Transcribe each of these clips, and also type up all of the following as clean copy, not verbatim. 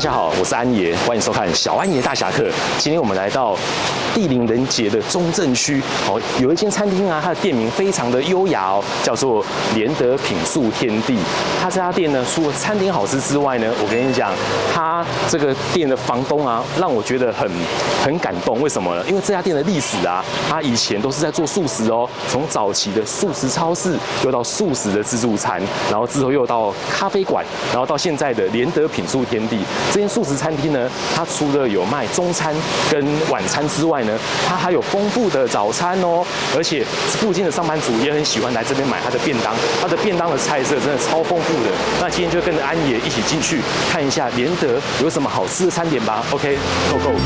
家好，我是安爷，欢迎收看小安爷大侠客。今天我们来到地灵人杰的中正区，有一间餐厅啊，它的店名非常的优雅哦，叫做连德品素天地。它这家店呢，除了餐点好吃之外呢，我跟你讲，它这个店的房东啊，让我觉得很感动。为什么呢？因为这家店的历史啊，它以前都是在做素食哦，从早期的素食超市，又到素食的自助餐，然后之后又到咖啡馆，然后到现在的连德品素天地。这间素食餐厅呢，它除了有卖中餐跟晚餐之外呢，它还有丰富的早餐哦，而且附近的上班族也很喜欢来这边买它的便当，它的便当的菜色真的超丰富的。那今天就跟着安爷一起进去看一下连德有什么好吃的餐点吧。OK，Go Go。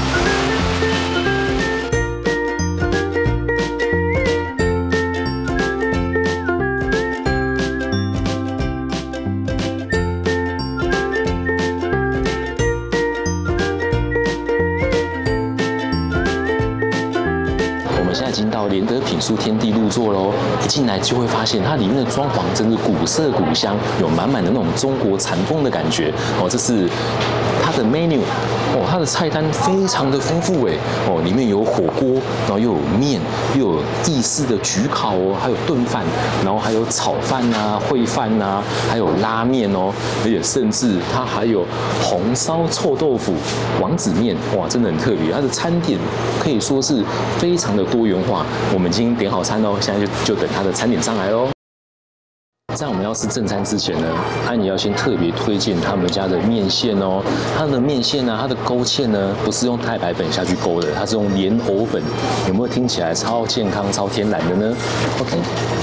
已经到连德品素天地入座喽！一进来就会发现它里面的装潢真是古色古香，有满满的那种中国禅风的感觉哦。这是它的 menu 哦，它的菜单非常的丰富哎哦，里面有火锅，然后又有面，又有意式的焗烤哦，还有炖饭，然后还有炒饭啊、烩饭啊，还有拉面哦，而且甚至它还有红烧臭豆腐、王子面，哇，真的很特别。它的餐点可以说是非常的多元化。我们已经点好餐喽，现在就等它的餐点上来喽。在我们要吃正餐之前呢，安爷要先特别推荐他们家的面线哦。它的面线啊，它的勾芡呢，不是用太白粉下去勾的，它是用莲藕粉。有没有听起来超健康、超天然的呢 ？OK。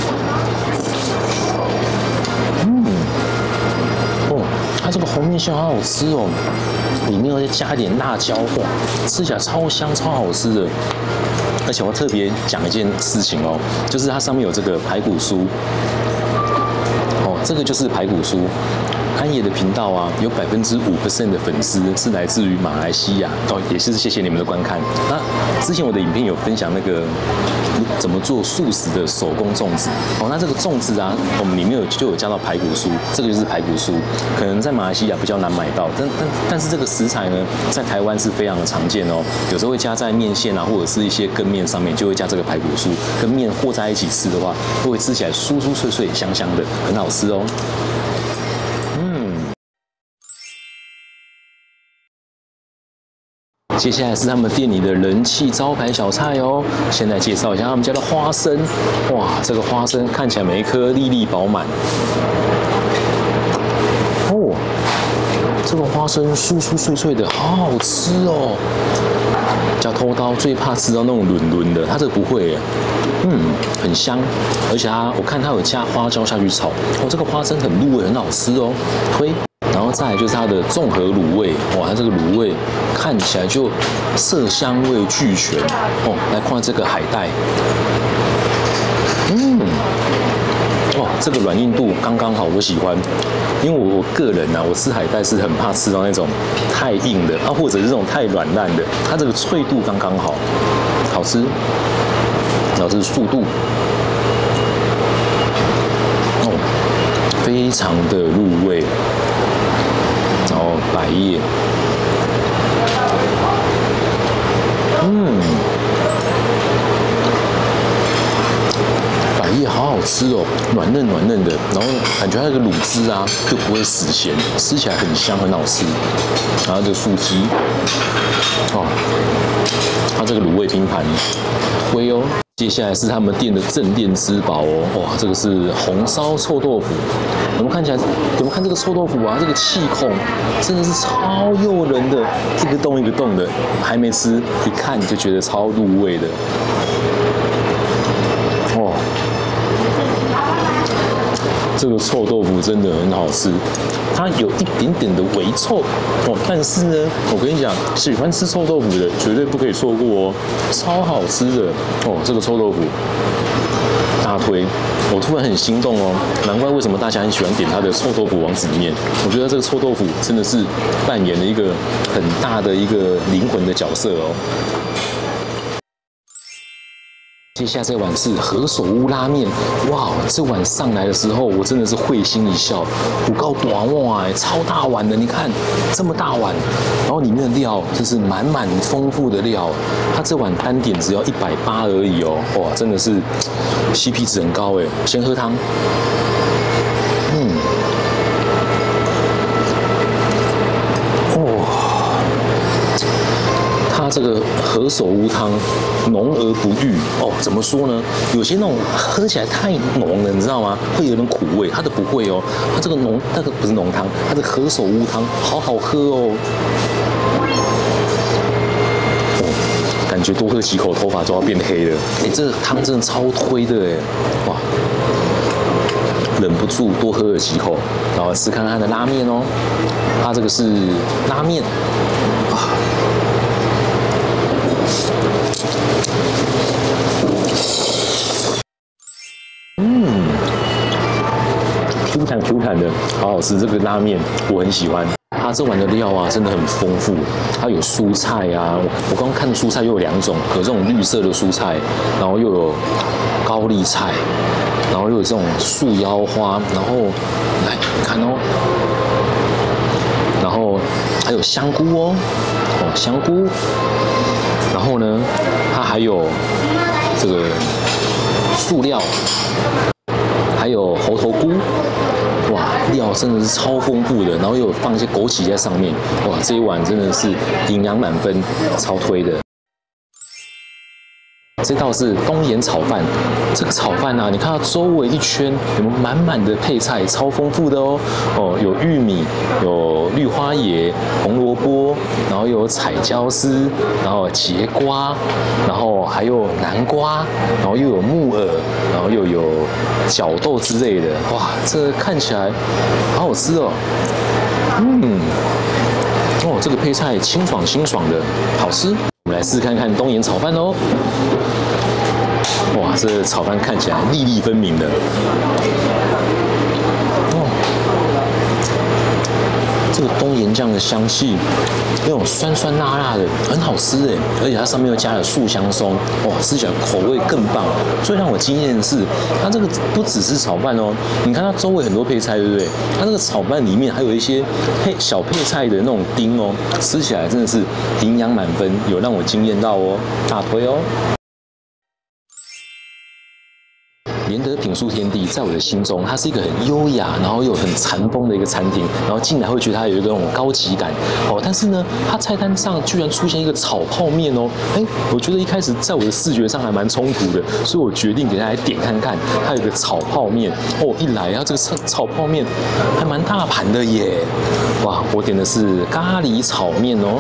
它这个红面线好好吃哦，里面要再加一点辣椒，哇，吃起来超香、超好吃的。而且我要特别讲一件事情哦，就是它上面有这个排骨酥，哦，这个就是排骨酥。安爷的频道啊，有5%的粉丝是来自于马来西亚哦，也是谢谢你们的观看。那之前我的影片有分享那个怎么做素食的手工粽子哦，那这个粽子啊，我们里面就有加到排骨酥，这个就是排骨酥，可能在马来西亚比较难买到，但是这个食材呢，在台湾是非常的常见哦，有时候会加在面线啊，或者是一些羹面上面，就会加这个排骨酥，跟面和在一起吃的话，会吃起来酥酥脆脆、香香的，很好吃哦。接下来是他们店里的人气招牌小菜哦。先来介绍一下他们家的花生，哇，这个花生看起来每一颗粒粒饱满。哦，这个花生酥酥脆脆的，好好吃哦。小偷刀最怕吃到那种软软的，它这个不会耶，很香，而且我看它有加花椒下去炒，哦，这个花生很入味，很好吃哦，推。然后再来就是它的综合卤味，哇，它这个卤味看起来就色香味俱全哦。来看这个海带，哇，这个软硬度刚刚好，我喜欢。因为我个人啊，我吃海带是很怕吃到那种太硬的啊，或者是这种太软烂的，它这个脆度刚刚好，好吃。然后这是速度，哦，非常的入味。然后百叶，百叶好好吃哦，软嫩软嫩的，然后感觉它那个卤汁啊就不会死咸，吃起来很香很好吃。然后这个素鸡，哦，它这个卤味拼盘，推哦。接下来是他们店的镇店之宝哦，哇，这个是红烧臭豆腐。我们看起来，我们看这个臭豆腐啊，这个气孔真的是超诱人的，一个洞一个洞的，还没吃，一看就觉得超入味的。哇，这个臭豆腐真的很好吃，它有一点点的微臭哦，但是呢，我跟你讲，喜欢吃臭豆腐的绝对不可以错过哦，超好吃的哦，这个臭豆腐大推。我突然很心动哦，难怪为什么大家很喜欢点它的臭豆腐王子面。我觉得这个臭豆腐真的是扮演了一个很大的一个灵魂的角色哦。 接下来这碗是何首乌拉面，哇，这碗上来的时候，我真的是会心一笑，不够短哇，超大碗的，你看这么大碗，然后里面的料就是满满丰富的料，它这碗单点只要180而已哦，哇，真的是 CP 值很高哎。先喝汤，它这个何首乌汤浓而不郁哦，怎么说呢？有些那种喝起来太浓了，你知道吗？会有点苦味，它的不会哦。它这个浓，那个不是浓汤，它的何首乌汤好好喝哦。感觉多喝几口，头发就要变黑了。哎，这个汤真的超推的哎，哇！忍不住多喝了几口，然后吃看看它的拉面哦。它这个是拉面，哇！Q 弹的，好好吃。这个拉面我很喜欢，它这碗的料啊真的很丰富，它有蔬菜啊，我刚刚看的蔬菜又有2种，有这种绿色的蔬菜，然后又有高丽菜，然后又有这种树腰花，然后来看哦，然后还有香菇哦，香菇，然后呢，它还有这个素料。还有猴头菇，哇，料真的是超丰富的，然后又有放一些枸杞在上面，哇，这一碗真的是营养满分，超推的。这道是东岩炒饭，这个炒饭啊，你看它周围一圈有没有满满的配菜，超丰富的哦。有玉米，有绿花椰、红萝卜，然后又有彩椒丝，然后节瓜，然后还有南瓜，然后又有木耳，然后又有角豆之类的。哇，这看起来好好吃哦。这个配菜清爽清爽的，好吃。我们来试看看东岩炒饭哦。哇，这炒饭看起来粒粒分明的。这个东岩酱的香气，那种酸酸辣辣的，很好吃哎！而且它上面又加了素香松，哇，吃起来口味更棒。最让我惊艳的是，它这个不只是炒饭哦，你看它周围很多配菜，对不对？它这个炒饭里面还有一些小配菜的那种丁哦，吃起来真的是营养满分，有让我惊艳到哦，大推哦！联德品素天地在我的心中，它是一个很优雅，然后又很禅风的一个餐厅，然后进来会觉得它有一个那种高级感哦。但是呢，它菜单上居然出现一个炒泡面哦，我觉得一开始在我的视觉上还蛮冲突的，所以我决定给它来点看看，它有个炒泡面哦。一来它这个炒泡面还蛮大盘的耶，哇！我点的是咖喱炒面哦，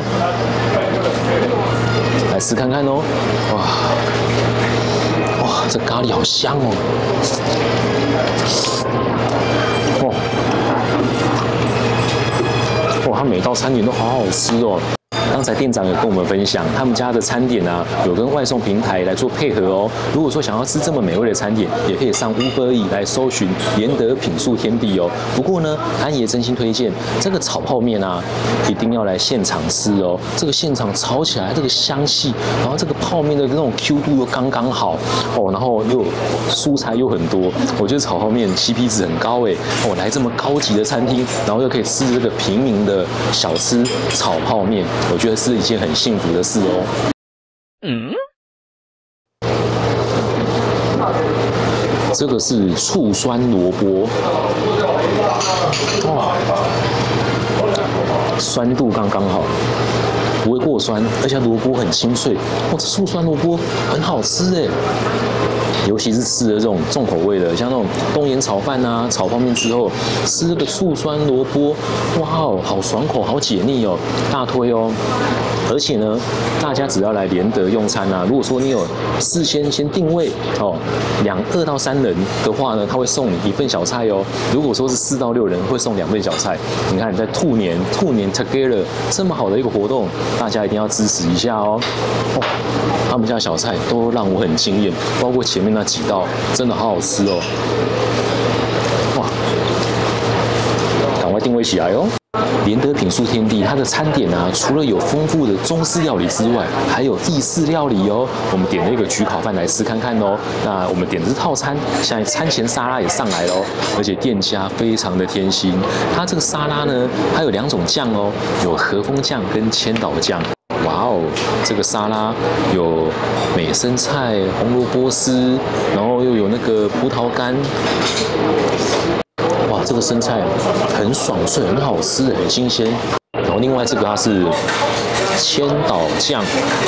来试看看哦，哇！哇，这咖喱好香哦！哇，它每道餐点都好好吃哦。刚才店长有跟我们分享，他们家的餐点啊，有跟外送平台来做配合哦。如果说想要吃这么美味的餐点，也可以上 Uber Eats 来搜寻联德品素天地哦。不过呢，安爷真心推荐这个炒泡面啊，一定要来现场吃哦。这个现场炒起来，这个香气，然后这个泡面的那种 Q 度又刚刚好哦，然后又蔬菜又很多，我觉得炒泡面 CP 值很高哎。来这么高级的餐厅，然后又可以吃这个平民的小吃炒泡面，我觉得是一件很幸福的事哦。这个是醋酸萝卜，哇，酸度刚刚好，不会过酸，而且萝卜很清脆。这醋酸萝卜很好吃哎。尤其是吃了这种重口味的，像那种东岩炒饭啊、炒泡面之后，吃这个醋酸萝卜，哇哦，好爽口，好解腻哦，大推哦！而且呢，大家只要来联德用餐啊，如果说你有事先定位哦，2到3人的话呢，他会送你1份小菜哦。如果说是4到6人，会送2份小菜。你看，在兔年 Together 这么好的一个活动，大家一定要支持一下哦。他们家小菜都让我很惊艳，包括前面那几道，真的好好吃哦！哇，赶快定位起来哦！ 连德品素天地它的餐点啊，除了有丰富的中式料理之外，还有意式料理哦。我们点了一个焗烤饭来吃看看哦。那我们点的是套餐，现在餐前沙拉也上来了哦，而且店家非常的贴心。它这个沙拉呢，它有2种酱哦，有和风酱跟千岛酱。哇哦，这个沙拉有美生菜、红萝卜丝，然后又有那个葡萄干。哇，这个生菜很爽脆，很好吃，很新鲜。然后另外这个它是千岛酱，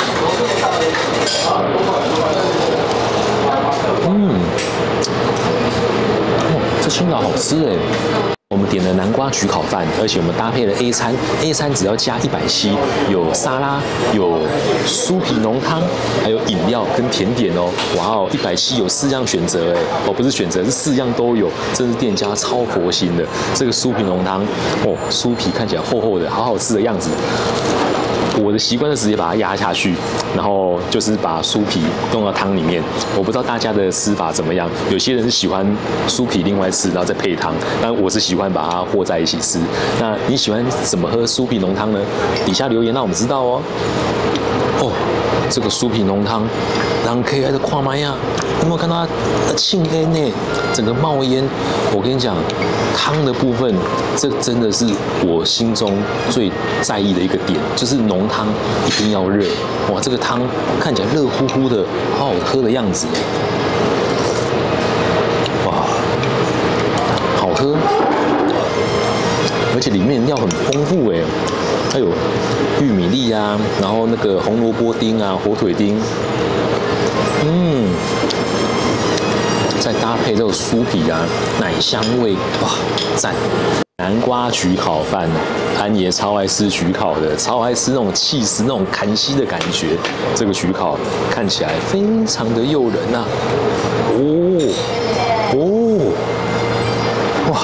这千岛好吃哎。我们点了南瓜焗烤饭，而且我们搭配了 A 餐，A 餐只要加170，有沙拉，有酥皮浓汤，还有饮料跟甜点哦。哇哦，170有4样选择哎，哦不是选择，是4样都有，真是店家超佛心的。这个酥皮浓汤，哦，酥皮看起来厚厚的，好好吃的样子。我的习惯是直接把它压下去，然后就是把酥皮弄到汤里面。我不知道大家的吃法怎么样，有些人是喜欢酥皮另外吃，然后再配汤，但我是喜欢把它和在一起吃。那你喜欢怎么喝酥皮浓汤呢？底下留言让我们知道哦。哦，这个酥皮浓汤，让 K I 的看麦呀，有没有看到它沁烟呢？整个冒烟。我跟你讲，汤的部分，这真的是我心中最在意的一个点，就是浓汤一定要热。哇，这个汤看起来热乎乎的，好好喝的样子。哇，好喝，而且里面料很丰富哎，它有玉米粒啊，然后那个红萝卜丁啊，火腿丁，再搭配这个酥皮啊，奶香味，哇，赞！南瓜焗烤饭，安爷超爱吃焗烤的，超爱吃那种起司那种砍西的感觉。这个焗烤看起来非常的诱人呐、哇，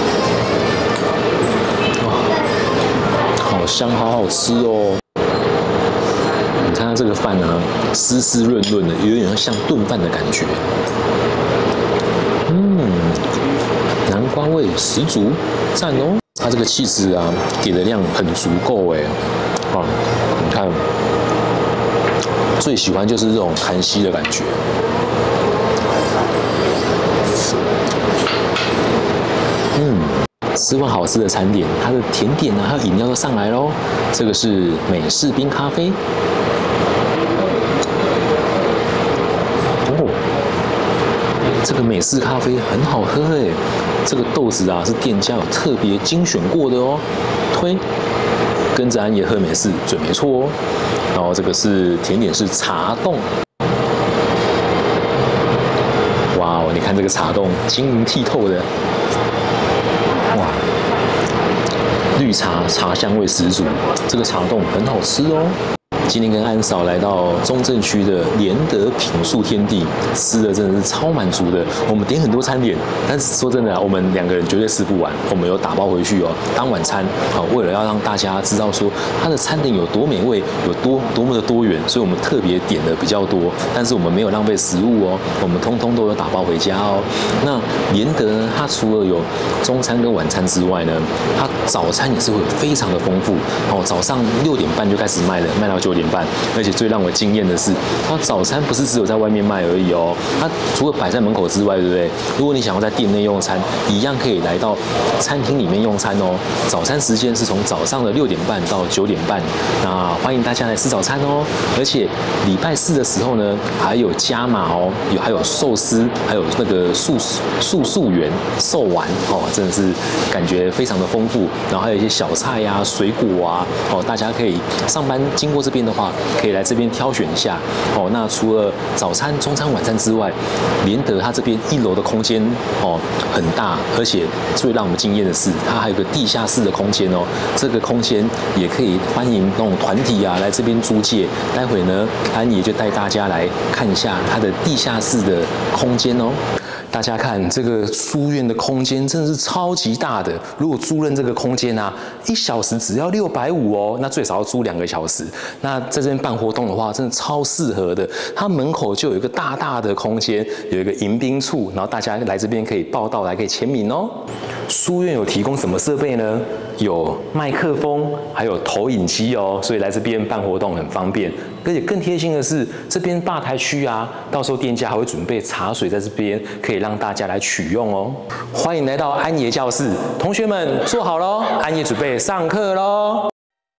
好香，好好吃哦！你看它这个饭啊，湿湿润润的，有点像炖饭的感觉。南瓜味十足，赞哦！它这个起司啊，给的量很足够哎，你看，最喜欢就是这种韩系的感觉。吃完好吃的餐点，它的甜点啊，还有饮料都上来咯。这个是美式冰咖啡。这个美式咖啡很好喝哎，这个豆子啊是店家有特别精选过的哦，推，跟着安爷喝美式准没错哦。然后这个是甜点是茶冻，哇哦，你看这个茶冻晶莹剔透的，哇，绿茶茶香味十足，这个茶冻很好吃哦。今天跟安嫂来到中正区的连德品素天地，吃的真的是超满足的。我们点很多餐点，但是说真的啊，我们2个人绝对吃不完，我们有打包回去哦，当晚餐啊。为了要让大家知道说它的餐点有多美味，有多么的多元，所以我们特别点的比较多。但是我们没有浪费食物哦，我们通通都有打包回家哦。那连德呢，它除了有中餐跟晚餐之外呢，它早餐也是会非常的丰富哦。早上6点半就开始卖了，卖到9点半，而且最让我惊艳的是，它早餐不是只有在外面卖而已哦，它除了摆在门口之外，对不对？如果你想要在店内用餐，一样可以来到餐厅里面用餐哦。早餐时间是从早上的6点半到9点半，那欢迎大家来吃早餐哦。而且礼拜4的时候呢，还有加码哦，还有寿司，还有那个素圆寿丸哦，真的是感觉非常的丰富。然后还有一些小菜呀、水果啊，哦，大家可以上班经过这边的话，可以来这边挑选一下哦。那除了早餐、中餐、晚餐之外，连德它这边1楼的空间哦很大，而且最让我们惊艳的是，它还有个地下室的空间哦。这个空间也可以欢迎那种团体啊来这边租借。待会呢，安爷就带大家来看一下它的地下室的空间哦。 大家看这个书院的空间真的是超级大的，如果租赁这个空间啊，1小时只要650哦，那最少要租2个小时。那在这边办活动的话，真的超适合的。它门口就有一个大大的空间，有一个迎宾处，然后大家来这边可以报到，来可以签名哦。书院有提供什么设备呢？有麦克风，还有投影机哦，所以来这边办活动很方便。而且更贴心的是，这边吧台区啊，到时候店家还会准备茶水在这边，可以让大家来取用哦。欢迎来到安爷教室，同学们坐好咯，安爷准备上课咯。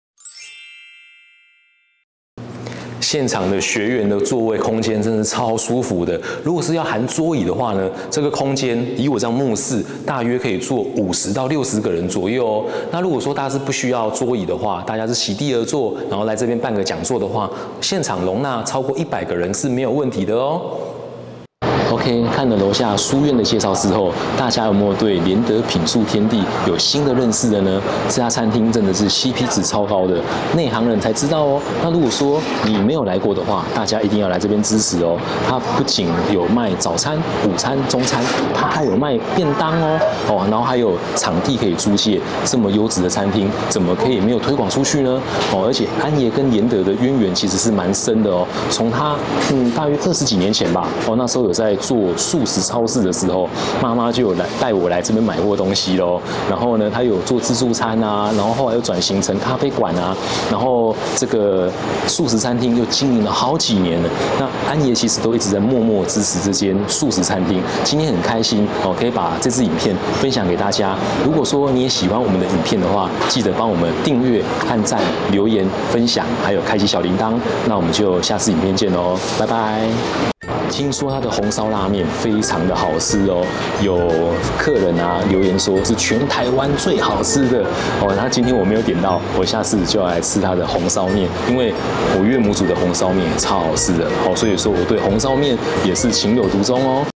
现场的学员的座位空间真的超舒服的。如果是要含桌椅的话呢，这个空间以我这样目视，大约可以坐50到60个人左右哦。那如果说大家是不需要桌椅的话，大家是席地而坐，然后来这边办个讲座的话，现场容纳超过100个人是没有问题的哦。OK， 看了楼下书院的介绍之后，大家有没有对连德品宿天地有新的认识的呢？这家餐厅真的是 CP 值超高的，内行人才知道哦。那如果说你没有来过的话，大家一定要来这边支持哦。它不仅有卖早餐、午餐、中餐，它还有卖便当哦。然后还有场地可以租借，这么优质的餐厅，怎么可以没有推广出去呢？而且安爷跟连德的渊源其实是蛮深的哦。从他大约20几年前吧，那时候有在做素食超市的时候，妈妈就有带我来这边买过东西咯。然后呢，他有做自助餐啊，然后后来又转型成咖啡馆啊，然后这个素食餐厅又经营了好几年了。那安爷其实都一直在默默支持这间素食餐厅。今天很开心可以把这支影片分享给大家。如果说你也喜欢我们的影片的话，记得帮我们订阅、按赞、留言、分享，还有开启小铃铛。那我们就下次影片见喽，拜拜。听说它的红烧拉面非常的好吃哦，有客人留言说是全台湾最好吃的那今天我没有点到，我下次就要来吃它的红烧面，因为我岳母煮的红烧面也超好吃的所以说我对红烧面也是情有独钟哦。